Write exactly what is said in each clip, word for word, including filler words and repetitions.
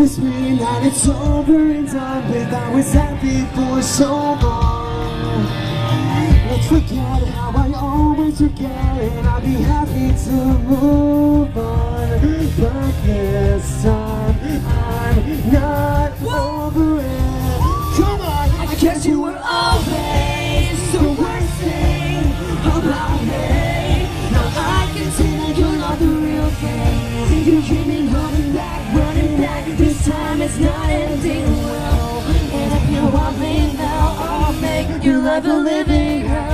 this mean that it's over and done with? I was happy for so long. Let's forget how I always forget, and I'll be happy to move on. But this time I'm not over it. Come on! I guess you were always the worst thing about me. Now I can see that you're not the real thing. You keep me running back, running back. This time it's not ending well. And if you want me now, I'll make your life a living hell.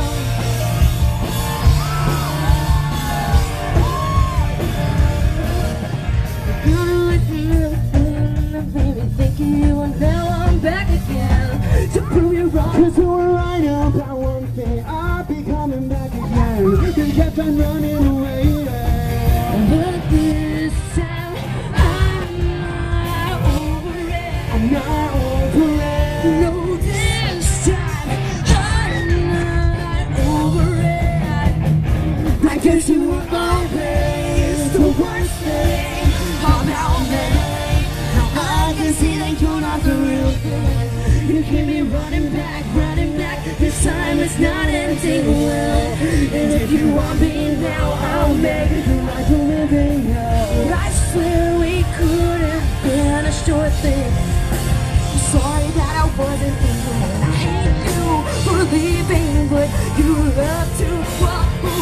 Cause you were right about one thing, I'll be coming back again. You kept on running away, yeah. But this time, I'm not over it. I'm not over it. No, this time, I'm not over it. I guess you were always the worst thing about me. Now I can see that you're not the real thing. You keep me running back, running back. This time it's not ending well. And if you want me now, I'll make your life a living hell. I swear we could have been a sure thing. I'm sorry that I wasn't thinking, and I hate you for leaving, but you love to walk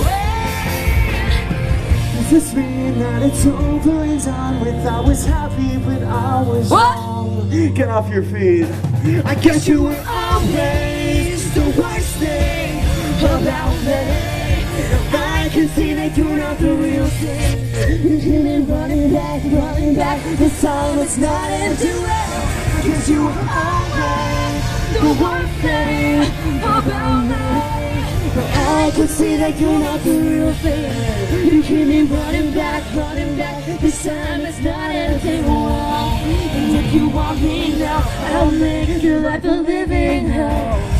away. Does this mean that it's over and done with? I was happy, but I was What? wrong. Get off your feet. I guess you were always the worst thing about me. I can see that you're not the real thing. You keep me running back, running back. This time it's not ending well. Cause you were always the worst thing about me. I can see that you're not the real thing. You keep me running back, running back. This time it's not ending well. And if you want me now, I'll make your life a living hell.